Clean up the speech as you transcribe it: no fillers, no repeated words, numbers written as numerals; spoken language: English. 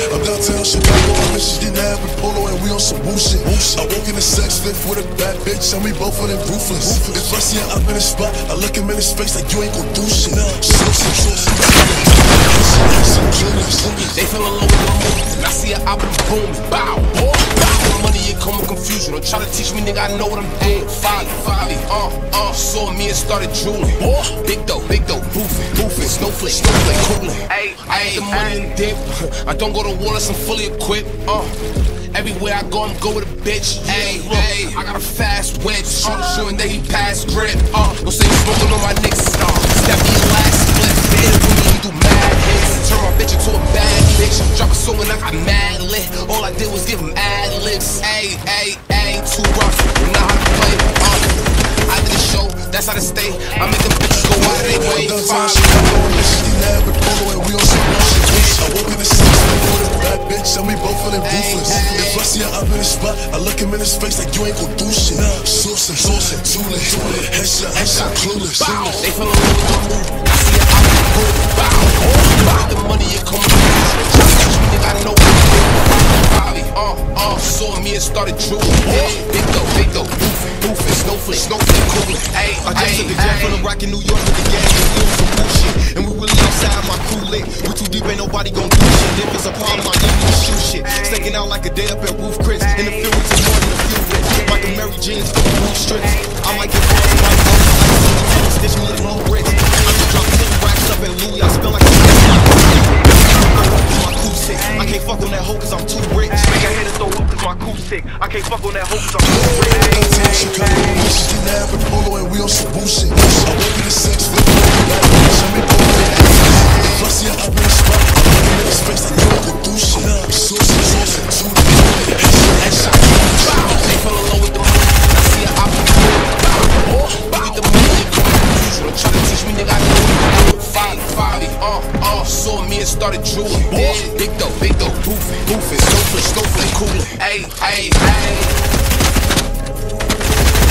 I'm downtown Chicago, my bitches getting out with Polo and we on some bullshit. I walk in the sex lift with a bad bitch and we both of them ruthless. If I see her up in the spot, I look him in his face like you ain't gon' do shit. They fell in love with the movies, and I see her out and boom, bow, bow. The money ain't come with confusion. Don't try to teach me, nigga, I know what I'm doing. Folly, saw me and started drooling. Big dough, boofing, snowflake, cooling. I ain't the money and dip. I don't go to war unless I'm fully equipped. Everywhere I go, I'm go with a bitch. Ayy, I got a fast wedge. Shooting that he pass grip. Don't say you smoking on my niggas. Step me your last flip. Hit it with me, you do mad hits. Turn my bitch into a bad bitch. Drop a song and I got mad lit. All I did was give him ad libs. Ayy, too rough. You know how to play. I did a show, that's how to stay. I make them bitches go out of their way. Downtown Chicago, bitches getting out with Polo and we on some bullshit. I walk in the sex lift with a bad bitch and we both of them ruthless. If I see her up in the spot, I look him in his face like you ain't gon' do shit. Saucin', tooling, headshot, clueless. They fell in love with my move. I see her out and boom, bow. The money ain't coming from me. Teach me, nigga, I know what I'm doing. Saw me and started drooling. Big dough, boofing, snowflake, cooling. I just took a jet from the rock in New York with the gang, and we on some bullshit. And we really outside, my crew lit. We too deep, ain't nobody gon' do shit. If it's a problem, I need to shoot shit. Staking out like a day up at Wolf Chris. In the field with some more than a few bits. Michael Mary jeans, the blue strips. I might get lost in my phone, I like some stitch me with no bricks. I just drop 10 racks up in Louis, I spell like a my crew sick. I can't fuck on that hoe cause I'm too rich. Make a head throw up cause my crew sick. I can't fuck on that hoe cause I'm too rich. Downtown Chicago, bitches getting out with Polo and we on some bullshit. I walk in the sex lift with a bad bitch and we both of them ruthless. If I see her up in the spot, I look him in his face like you ain't gon' do shit. Saucin', tooling, headshot. They fell in love with the money. I see her out and boom, bow. Get the money ain't coming from confusion. Don't try to teach me, nigga, I know what I'm doing. Folly, saw me and started drooling. Big dough, boofing, snowflake, cooling. Ayy.